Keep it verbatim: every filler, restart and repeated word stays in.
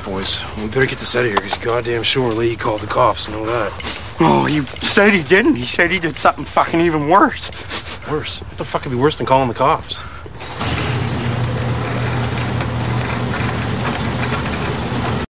Boys, we better get this out of here, because goddamn sure Lee called the cops, know that. Oh, he said he didn't. He said he did something fucking even worse. Worse? What the fuck could be worse than calling the cops?